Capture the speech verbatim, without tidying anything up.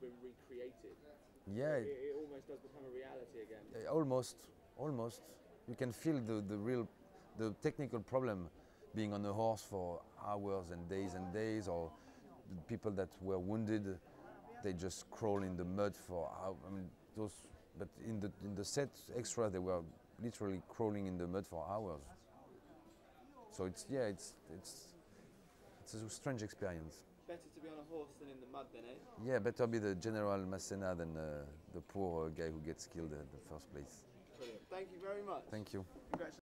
been recreated. Yeah, It, it almost does become a reality again. Uh, Almost, almost. You can feel the, the real, the technical problem being on a horse for hours and days and days, or the people that were wounded, they just crawl in the mud for hours. I mean, those, but in the in the set extra, they were literally crawling in the mud for hours. So it's yeah, it's it's it's a strange experience. Better to be on a horse than in the mud, then, eh? Yeah, better be the General Masséna than uh, the poor uh, guy who gets killed in the first place. Brilliant. Thank you very much. Thank you. Congratulations.